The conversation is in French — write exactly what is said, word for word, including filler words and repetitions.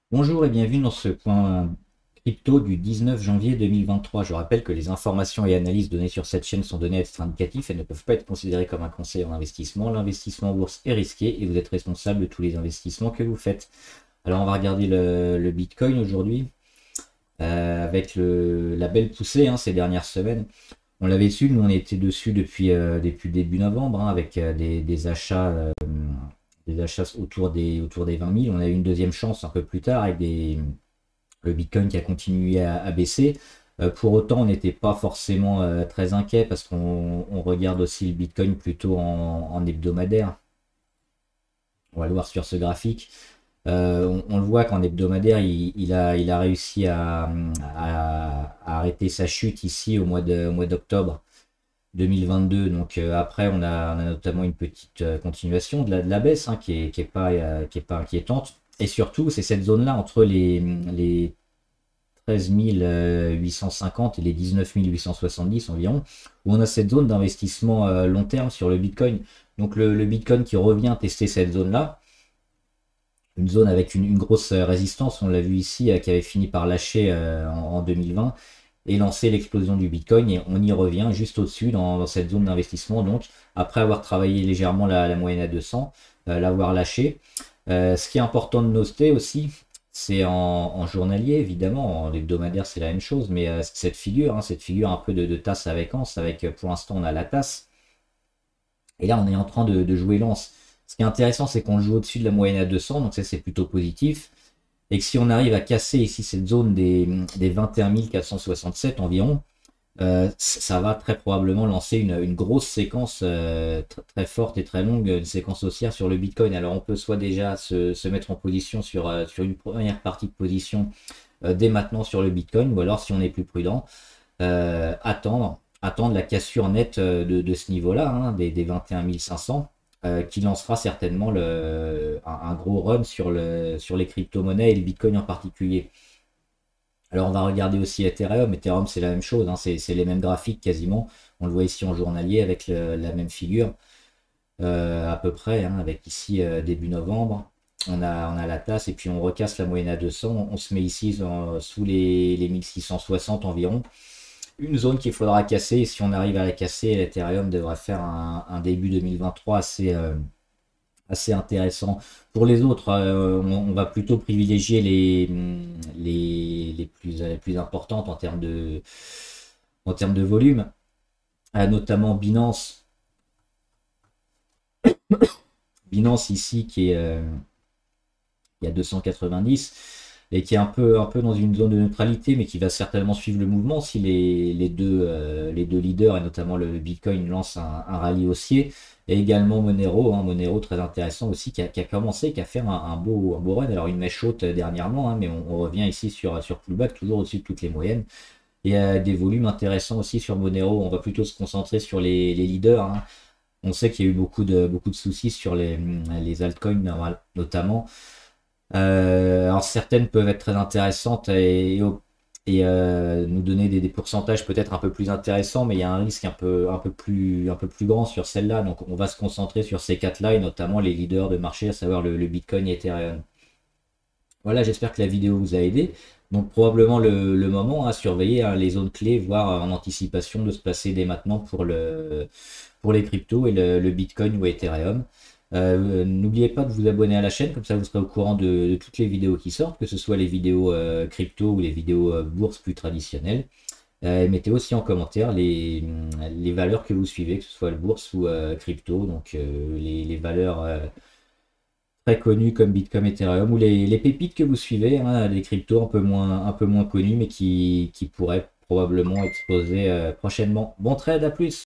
Bonjour et bienvenue dans ce point crypto du dix-neuf janvier deux mille vingt-trois. Je rappelle que les informations et analyses données sur cette chaîne sont données à titre indicatif et ne peuvent pas être considérées comme un conseil en investissement. L'investissement en bourse est risqué et vous êtes responsable de tous les investissements que vous faites. Alors on va regarder le, le Bitcoin aujourd'hui euh, avec le, la belle poussée hein, ces dernières semaines. On l'avait su, nous on était dessus depuis, euh, depuis début novembre hein, avec euh, des, des achats. Euh, des achats autour des, autour des vingt mille. On a eu une deuxième chance un peu plus tard avec des, le Bitcoin qui a continué à, à baisser. Euh, pour autant, on n'était pas forcément euh, très inquiet parce qu'on on regarde aussi le Bitcoin plutôt en, en hebdomadaire. On va le voir sur ce graphique. Euh, on, on le voit qu'en hebdomadaire, il, il a, il a réussi à, à- à arrêter sa chute ici au mois de, au mois d'octobre deux mille vingt-deux. Donc euh, après, on a, on a notamment une petite euh, continuation de la, de la baisse hein, qui est, qui est pas, euh, qui est pas inquiétante. Et surtout, c'est cette zone-là entre les, les treize mille huit cent cinquante et les dix-neuf mille huit cent soixante-dix environ, où on a cette zone d'investissement euh, long terme sur le Bitcoin. Donc le, le Bitcoin qui revient tester cette zone-là, une zone avec une, une grosse euh, résistance, on l'a vu ici, euh, qui avait fini par lâcher euh, en, en deux mille vingt et lancer l'explosion du Bitcoin. Et on y revient juste au-dessus dans, dans cette zone d'investissement. Donc, après avoir travaillé légèrement la, la moyenne à deux cents, euh, l'avoir lâché. Euh, ce qui est important de noter aussi, c'est en, en journalier, évidemment, en hebdomadaire, c'est la même chose, mais euh, cette figure, hein, cette figure un peu de, de tasse avec anse, avec euh, pour l'instant on a la tasse. Et là, on est en train de, de jouer l'anse. Ce qui est intéressant, c'est qu'on joue au-dessus de la moyenne à deux cents, donc ça c'est plutôt positif. Et que si on arrive à casser ici cette zone des, des vingt et un mille quatre cent soixante-sept environ, euh, ça va très probablement lancer une, une grosse séquence euh, tr- très forte et très longue, une séquence haussière sur le Bitcoin. Alors on peut soit déjà se, se mettre en position sur, euh, sur une première partie de position euh, dès maintenant sur le Bitcoin, ou alors si on est plus prudent, euh, attendre, attendre la cassure nette euh, de, de ce niveau-là, hein, des, des vingt et un mille cinq cents, euh, qui lancera certainement le, un, un gros run sur, le, sur les crypto-monnaies et le Bitcoin en particulier. Alors on va regarder aussi Ethereum. Ethereum c'est la même chose, hein, c'est c'est les mêmes graphiques quasiment. On le voit ici en journalier avec le- la même figure euh, à peu près, hein, avec ici euh, début novembre. On a, on a la tasse et puis on recasse la moyenne à deux cents. On se met ici euh, sous les, les mille six cent soixante environ. Une zone qu'il faudra casser. Et si on arrive à la casser, l'Ethereum devrait faire un, un début deux mille vingt-trois assez, euh, assez intéressant. Pour les autres, euh, on, on va plutôt privilégier les, les, les plus, les plus importantes en termes de, en termes de volume, euh, notamment Binance. Binance ici qui est, euh, qui est à deux cent quatre-vingt-dix et qui est un peu, un peu dans une zone de neutralité, mais qui va certainement suivre le mouvement si les, les deux, euh, les deux leaders, et notamment le Bitcoin, lancent un, un rallye haussier. Et également Monero, hein, Monero très intéressant aussi, qui a, qui a commencé, qui a fait un, un beau, un beau run. Alors une mèche haute euh, dernièrement, hein, mais on, on revient ici sur, sur pullback, toujours au-dessus de toutes les moyennes. Et euh, des volumes intéressants aussi sur Monero. On va plutôt se concentrer sur les, les leaders, hein. On sait qu'il y a eu beaucoup de, beaucoup de soucis sur les, les altcoins notamment. Euh, alors certaines peuvent être très intéressantes et, et euh, nous donner des, des pourcentages peut-être un peu plus intéressants, mais il y a un risque un peu, un peu plus, un peu plus grand sur celle-là. Donc on va se concentrer sur ces quatre-là et notamment les leaders de marché, à savoir le, le Bitcoin et Ethereum. Voilà, j'espère que la vidéo vous a aidé. Donc probablement le, le moment à surveiller hein, les zones clés, voire en anticipation de se placer dès maintenant pour, le, pour les cryptos et le, le Bitcoin ou Ethereum. Euh, n'oubliez pas de vous abonner à la chaîne, comme ça vous serez au courant de, de toutes les vidéos qui sortent, que ce soit les vidéos euh, crypto ou les vidéos euh, bourse plus traditionnelles. Euh, mettez aussi en commentaire les, les valeurs que vous suivez, que ce soit le bourse ou euh, crypto, donc euh, les, les valeurs euh, très connus comme Bitcoin, Ethereum, ou les, les pépites que vous suivez, hein, les cryptos un peu moins, un peu moins connus, mais qui, qui pourraient probablement exploser euh, prochainement. Bon trade, à plus!